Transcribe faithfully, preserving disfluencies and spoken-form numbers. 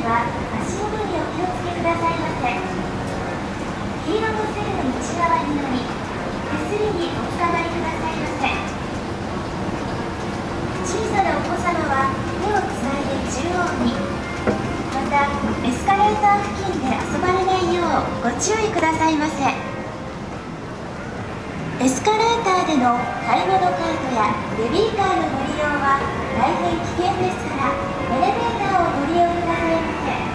は足元にお気をつけくださいませ。黄色の線の内側になり、手すりにおつかまりくださいませ。小さなお子様は手をつないで中央に、またエスカレーター付近で遊ばれないようご注意くださいませ。エスカレーターでの買い物カートやベビーカーのご利用は大変危険ですから、エレベーターをご利用くださいませ。